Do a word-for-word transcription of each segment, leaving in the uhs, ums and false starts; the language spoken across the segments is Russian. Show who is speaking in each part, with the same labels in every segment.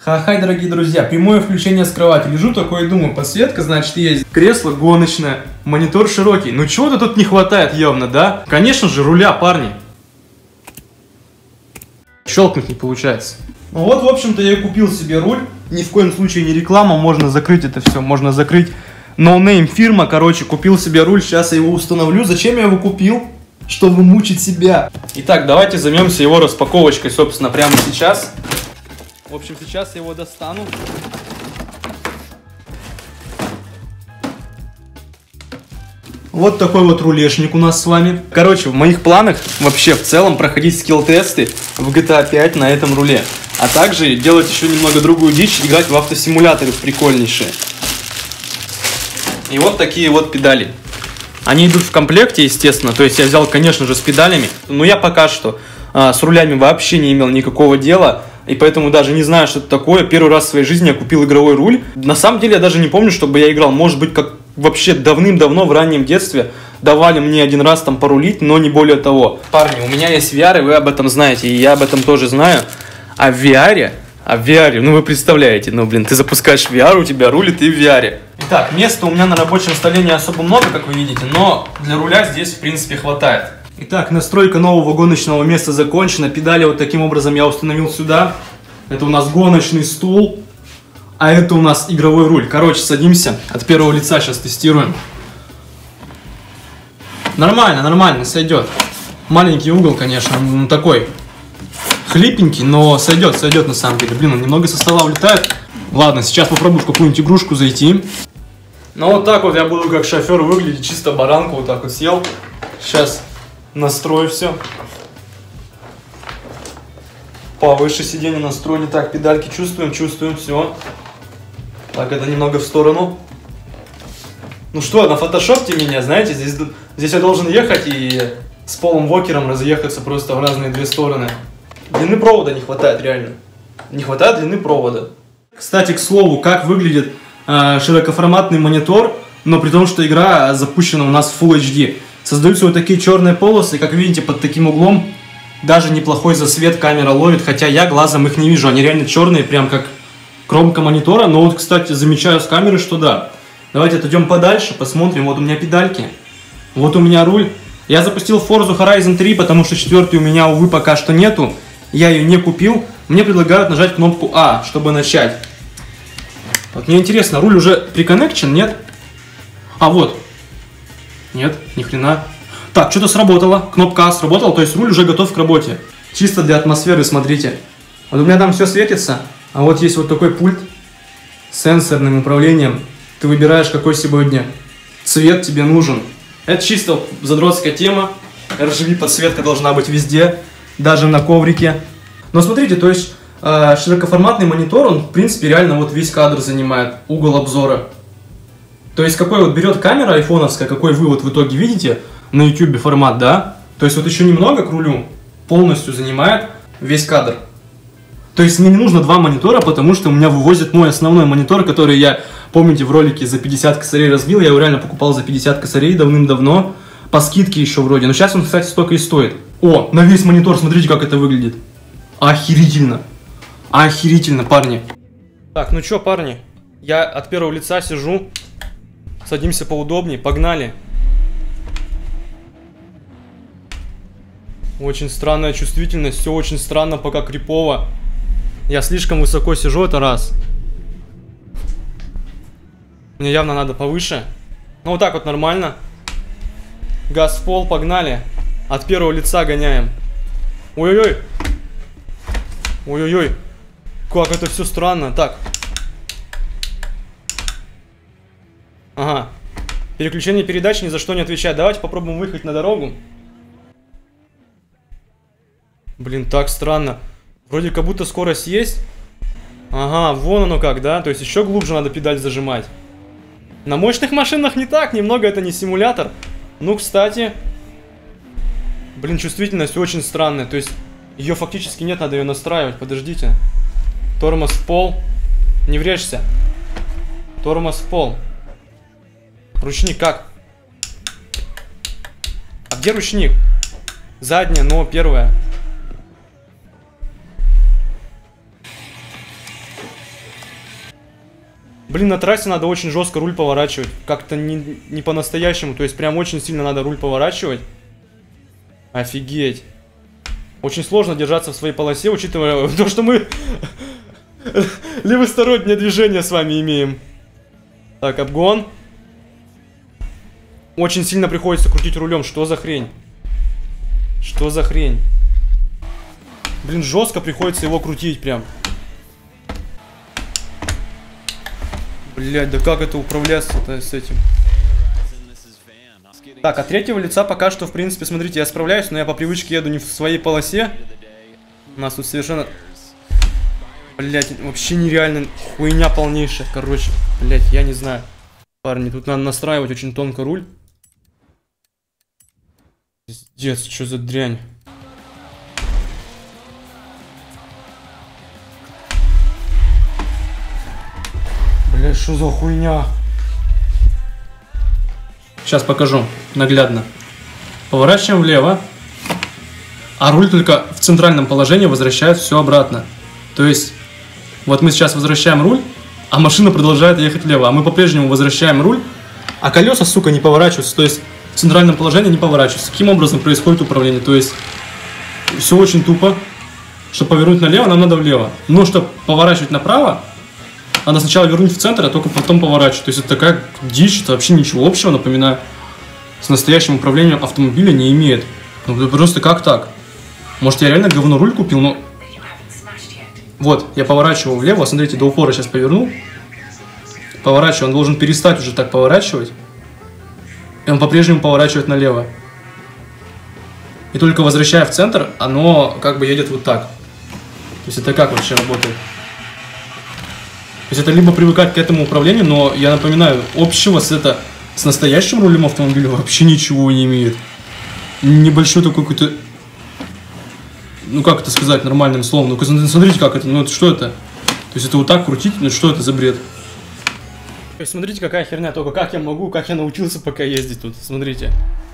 Speaker 1: Ха-хай, дорогие друзья, прямое включение с кровати. Лежу такой и думаю, подсветка, значит, есть. Кресло гоночное, монитор широкий. Ну чего-то тут не хватает явно, да? Конечно же, руля, парни. Щелкнуть не получается. Ну вот, в общем-то, я и купил себе руль. Ни в коем случае не реклама, можно закрыть это все, можно закрыть. No-name фирма, короче, купил себе руль, сейчас я его установлю. Зачем я его купил? Чтобы мучить себя. Итак, давайте займемся его распаковочкой, собственно, прямо сейчас. В общем, сейчас я его достану. Вот такой вот рулешник у нас с вами. Короче, в моих планах вообще в целом проходить скилл-тесты в джи ти эй пять на этом руле. А также делать еще немного другую дичь, играть в автосимуляторы прикольнейшие. И вот такие вот педали. Они идут в комплекте, естественно. То есть я взял, конечно же, с педалями. Но я пока что а, с рулями вообще не имел никакого дела. И поэтому даже не знаю, что это такое. Первый раз в своей жизни я купил игровой руль. На самом деле я даже не помню, чтобы я играл. Может быть, как вообще давным-давно в раннем детстве давали мне один раз там порулить, но не более того. Парни, у меня есть ви ар, и вы об этом знаете, и я об этом тоже знаю. А в ви ар, а в ви ар, ну вы представляете, ну блин, ты запускаешь ви ар, у тебя рулит и в ви ар. Итак, места у меня на рабочем столе не особо много, как вы видите, но для руля здесь в принципе хватает. Итак, настройка нового гоночного места закончена. Педали вот таким образом я установил сюда. Это у нас гоночный стул, а это у нас игровой руль. Короче, садимся. От первого лица сейчас тестируем. Нормально, нормально, сойдет. Маленький угол, конечно, ну, такой хлипенький, но сойдет, сойдет на самом деле. Блин, он немного со стола улетает. Ладно, сейчас попробую в какую-нибудь игрушку зайти. Ну вот так вот я буду как шофер выглядеть, чисто баранку, вот так вот сел. Сейчас настрою все. Повыше сиденье настроили. Так, педальки чувствуем, чувствуем, все. Так, это немного в сторону. Ну что, на фотошопте меня, знаете, здесь, здесь я должен ехать и с Полом Уокером разъехаться просто в разные две стороны. Длины провода не хватает, реально. Не хватает длины провода. Кстати, к слову, как выглядит э, широкоформатный монитор, но при том, что игра запущена у нас в Full эйч ди. Создаются вот такие черные полосы, как видите, под таким углом даже неплохой засвет камера ловит, хотя я глазом их не вижу, они реально черные, прям как кромка монитора, но вот, кстати, замечаю с камеры, что да. Давайте отойдем подальше, посмотрим, вот у меня педальки, вот у меня руль. Я запустил Forza Horizon три, потому что четвертый у меня, увы, пока что нету, я ее не купил. Мне предлагают нажать кнопку А, чтобы начать. Вот мне интересно, руль уже приконнекчен, нет? А вот. Нет, ни хрена. Так, что-то сработало. Кнопка А сработала, то есть руль уже готов к работе. Чисто для атмосферы, смотрите. Вот у меня там все светится, а вот есть вот такой пульт с сенсорным управлением. Ты выбираешь, какой сегодня цвет тебе нужен. Это чисто задротская тема. эр джи би подсветка должна быть везде, даже на коврике. Но смотрите, то есть э, широкоформатный монитор, он в принципе реально вот весь кадр занимает, угол обзора. То есть какой вот берет камера айфоновская, какой вы вот в итоге видите на ютубе формат, да? То есть вот еще немного к рулю полностью занимает весь кадр. То есть мне не нужно два монитора, потому что у меня вывозит мой основной монитор, который я, помните, в ролике за пятьдесят косарей разбил. Я его реально покупал за пятьдесят косарей давным-давно. По скидке еще вроде. Но сейчас он, кстати, столько и стоит. О, на весь монитор, смотрите, как это выглядит. Охерительно. Охерительно, парни. Так, ну что, парни? Я от первого лица сижу. Садимся поудобнее, погнали. Очень странная чувствительность, все очень странно, пока крипово. Я слишком высоко сижу, это раз. Мне явно надо повыше. Ну вот так вот нормально. Газ в пол, погнали. От первого лица гоняем. Ой-ой-ой. Ой-ой-ой. Как это все странно. Так. Ага. Переключение передач ни за что не отвечает. Давайте попробуем выехать на дорогу. Блин, так странно. Вроде как будто скорость есть. Ага, вон оно как, да? То есть еще глубже надо педаль зажимать. На мощных машинах не так. Немного это не симулятор. Ну, кстати. Блин, чувствительность очень странная. То есть ее фактически нет, надо ее настраивать. Подождите. Тормоз в пол. Не врежься. Тормоз в пол. Ручник как? А где ручник? Задняя, но первая. Блин, на трассе надо очень жестко руль поворачивать. Как-то не, не по-настоящему. То есть прям очень сильно надо руль поворачивать. Офигеть. Очень сложно держаться в своей полосе, учитывая то, что мы левостороннее движение с вами имеем. Так, обгон. Очень сильно приходится крутить рулем. Что за хрень? Что за хрень? Блин, жестко приходится его крутить прям. Блять, да как это управляться-то с этим? Так, от третьего лица пока что, в принципе, смотрите, я справляюсь, но я по привычке еду не в своей полосе. У нас тут совершенно... Блять, вообще нереально хуйня полнейшая, короче. Блять, я не знаю. Парни, тут надо настраивать очень тонко руль. Пиздец, что за дрянь? Блять, что за хуйня? Сейчас покажу наглядно. Поворачиваем влево, а руль только в центральном положении возвращает все обратно. То есть, вот мы сейчас возвращаем руль, а машина продолжает ехать влево, а мы по-прежнему возвращаем руль, а колеса, сука, не поворачиваются. То есть, в центральном положении не поворачиваются. Каким образом происходит управление? То есть, все очень тупо. Чтобы повернуть налево, нам надо влево. Но чтобы поворачивать направо, надо сначала вернуть в центр, а только потом поворачивать. То есть это такая дичь, это вообще ничего общего, напоминаю, с настоящим управлением автомобиля не имеет. Ну просто как так? Может, я реально говно руль купил, но... Вот, я поворачиваю влево, смотрите, до упора сейчас повернул. Поворачиваю, он должен перестать уже так поворачивать. И он по-прежнему поворачивает налево. И только возвращая в центр, оно как бы едет вот так. То есть это как вообще работает? То есть это либо привыкать к этому управлению, но я напоминаю, общего с, это, с настоящим рулем автомобиля вообще ничего не имеет. Небольшой такой какой-то, ну как это сказать нормальным словом, ну смотрите как это, ну это, что это? То есть это вот так крутить, ну что это за бред? То есть смотрите какая херня, только как я могу, как я научился пока ездить тут, смотрите.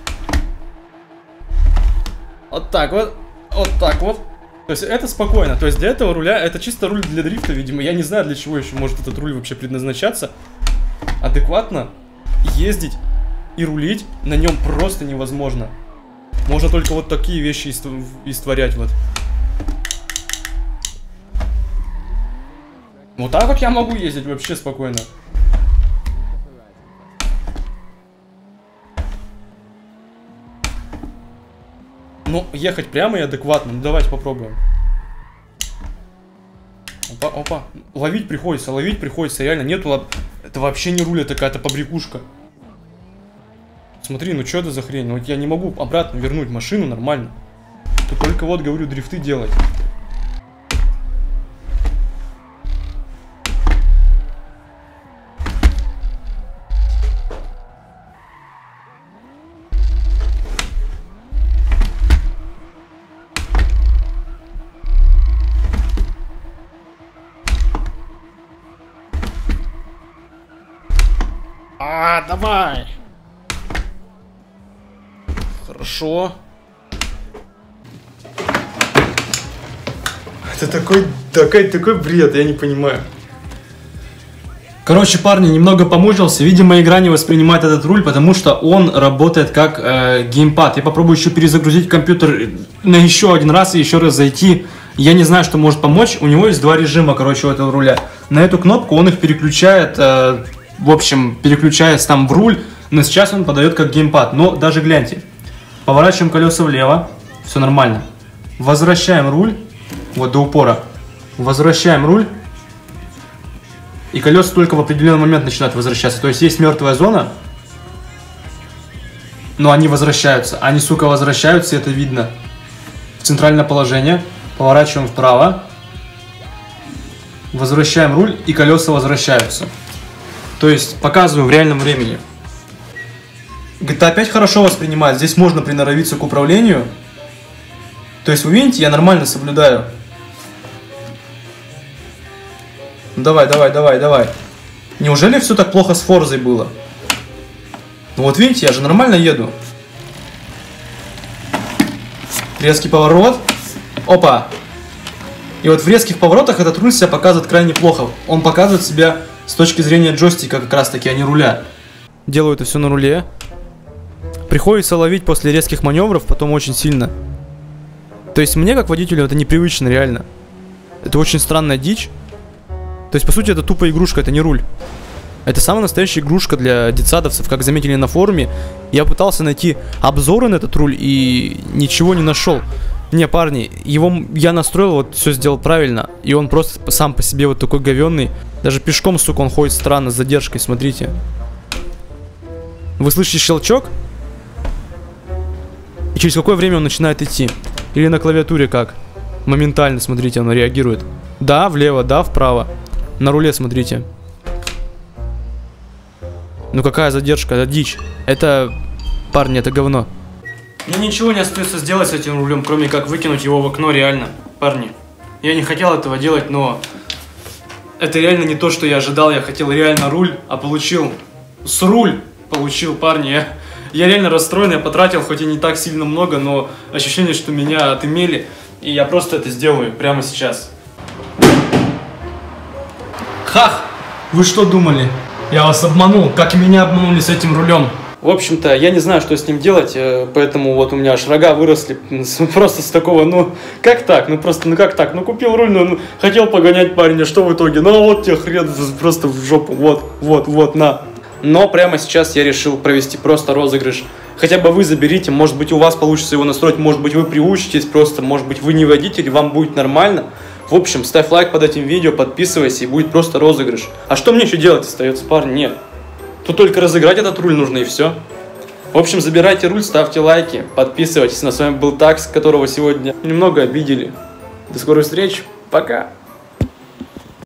Speaker 1: Вот так вот, вот так вот. То есть это спокойно, то есть для этого руля, это чисто руль для дрифта, видимо. Я не знаю, для чего еще может этот руль вообще предназначаться. Адекватно ездить и рулить на нем просто невозможно. Можно только вот такие вещи истворять вот. Вот так вот я могу ездить вообще спокойно. Ну, ехать прямо и адекватно. Ну, давайте попробуем. Опа, опа. Ловить приходится, ловить приходится. Реально, нету лоб... Это вообще не руль, это какая-то побрякушка. Смотри, ну что это за хрень? Вот я не могу обратно вернуть машину нормально. Тут только вот, говорю, дрифты делать. А, давай. Хорошо. Это такой, такой, такой бред, я не понимаю. Короче, парни, немного помучился. Видимо, игра не воспринимает этот руль, потому что он работает как э, геймпад. Я попробую еще перезагрузить компьютер на еще один раз и еще раз зайти. Я не знаю, что может помочь. У него есть два режима, короче, у этого руля. На эту кнопку он их переключает... Э, В общем, переключаясь там в руль, но сейчас он подает как геймпад. Но даже гляньте, поворачиваем колеса влево, все нормально. Возвращаем руль, вот до упора. Возвращаем руль, и колеса только в определенный момент начинают возвращаться. То есть есть мертвая зона, но они возвращаются. Они, сука, возвращаются, это видно. В центральное положение, поворачиваем вправо, возвращаем руль, и колеса возвращаются. То есть показываю в реальном времени. джи ти эй пять хорошо воспринимает. Здесь можно приноровиться к управлению. То есть вы видите, я нормально соблюдаю. Ну, давай, давай, давай, давай. Неужели все так плохо с Форзой было? Ну вот видите, я же нормально еду. Резкий поворот. Опа. И вот в резких поворотах этот руль себя показывает крайне плохо. Он показывает себя с точки зрения джойстика как раз таки, а не руля. Делаю это все на руле. Приходится ловить после резких маневров, потом очень сильно. То есть мне, как водителю, это непривычно, реально. Это очень странная дичь. То есть, по сути, это тупо игрушка, это не руль. Это самая настоящая игрушка для детсадовцев, как заметили на форуме. Я пытался найти обзоры на этот руль и ничего не нашел. Не, парни, его я настроил, вот все сделал правильно. И он просто сам по себе вот такой говенный. Даже пешком, сука, он ходит странно, с задержкой, смотрите. Вы слышите щелчок? И через какое время он начинает идти? Или на клавиатуре как? Моментально, смотрите, оно реагирует. Да, влево, да, вправо. На руле, смотрите. Ну какая задержка, это дичь. Это, парни, это говно. Мне ничего не остается сделать с этим рулем, кроме как выкинуть его в окно, реально. Парни, я не хотел этого делать, но... Это реально не то, что я ожидал. Я хотел реально руль, а получил... С руль получил, парни. Я... Я реально расстроен, я потратил хоть и не так сильно много, но ощущение, что меня отымели. И я просто это сделаю прямо сейчас. Хах! Вы что думали? Я вас обманул, как и меня обманули с этим рулем. В общем-то, я не знаю, что с ним делать, поэтому вот у меня аж рога выросли просто с такого, ну, как так? Ну, просто, ну, как так? Ну, купил руль, ну, хотел погонять парня, что в итоге? Ну, вот тебе хрен просто в жопу, вот, вот, вот, на. Но прямо сейчас я решил провести просто розыгрыш. Хотя бы вы заберите, может быть, у вас получится его настроить, может быть, вы приучитесь просто, может быть, вы не водитель, вам будет нормально. В общем, ставь лайк под этим видео, подписывайся, и будет просто розыгрыш. А что мне еще делать остается, парни? Нет. Тут только разыграть этот руль нужно, и все. В общем, забирайте руль, ставьте лайки, подписывайтесь. С вами был Такс, которого сегодня немного обидели. До скорой встречи, пока!